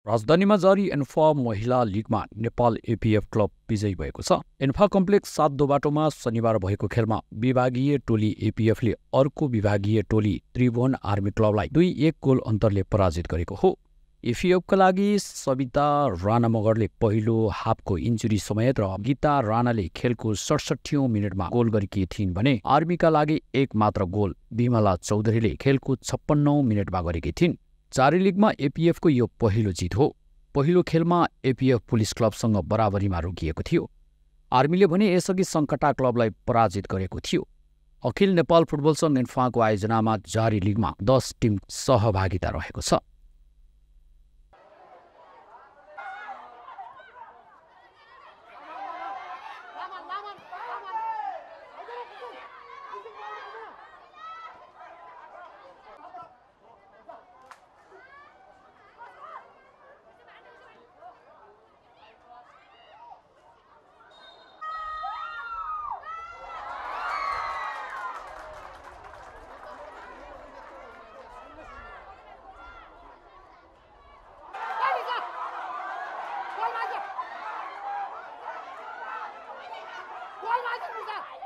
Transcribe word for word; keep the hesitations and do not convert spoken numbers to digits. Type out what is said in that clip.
राजधानीमा जारी एन्फा महिला लिगमा Nepal APF club विजयी भएको छ। एन्फा कम्प्लेक्स सात दो बाटोमा शनिबार भएको खेलमा विभागीय टोली एपीएफले अर्को विभागीय टोली त्रिभुवन आर्मी क्लबलाई दुई एक गोल अन्तरले पराजित गरेको हो। एपीएफका लागि सविता राणा मगरले पहिलो हाफको इन्जुरी समेत र गीता राणाले खेलको सडसठीौं मिनटमा गोल गरेकी थिइन् भने आर्मीका लागि एक मात्र गोल विमला चौधरीले खेलको छप्पन्नौं मिनटमा गरेकी थिइन्। चारै लिगमा एपीएफको यो पहिलो जित हो। पहिलो खेलमा एपीएफ पुलिस क्लबसँग बराबरीमा रोकिएको थियो। आर्मीले भने यसअघि सङ्कटा क्लबलाई पराजित गरेको थियो। अखिल नेपाल फुटबल सङ्घ एन्फाको आयोजनामा जारी लिगमा दस टिम सहभागिता रहेको छ। Gol! Gol!